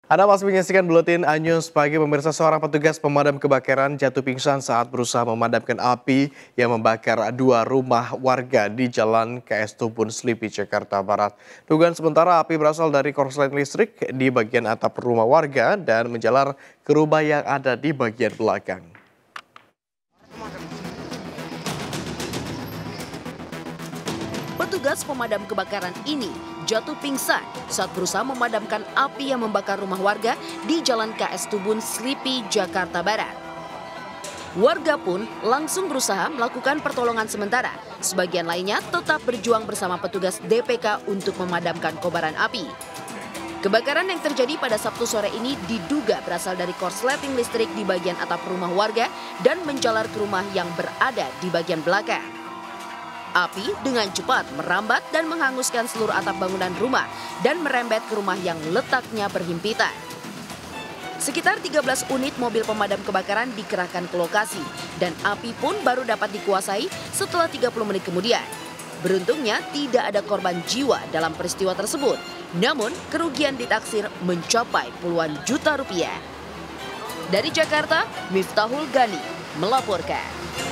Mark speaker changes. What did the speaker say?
Speaker 1: Anda masih menyaksikan Buletin Anyus Pagi. Pemirsa, seorang petugas pemadam kebakaran jatuh pingsan saat berusaha memadamkan api yang membakar dua rumah warga di Jalan KS Tubun Slipi, Jakarta Barat. Dugaan sementara api berasal dari korsleting listrik di bagian atap rumah warga dan menjalar ke rumah yang ada di bagian belakang.
Speaker 2: Petugas pemadam kebakaran ini jatuh pingsan saat berusaha memadamkan api yang membakar rumah warga di Jalan KS Tubun Slipi, Jakarta Barat. Warga pun langsung berusaha melakukan pertolongan sementara. Sebagian lainnya tetap berjuang bersama petugas DPK untuk memadamkan kobaran api. Kebakaran yang terjadi pada Sabtu sore ini diduga berasal dari korsleting listrik di bagian atap rumah warga dan menjalar ke rumah yang berada di bagian belakang. Api dengan cepat merambat dan menghanguskan seluruh atap bangunan rumah dan merembet ke rumah yang letaknya berhimpitan. Sekitar 13 unit mobil pemadam kebakaran dikerahkan ke lokasi dan api pun baru dapat dikuasai setelah 30 menit kemudian. Beruntungnya tidak ada korban jiwa dalam peristiwa tersebut, namun kerugian ditaksir mencapai puluhan juta rupiah. Dari Jakarta, Miftahul Gani melaporkan.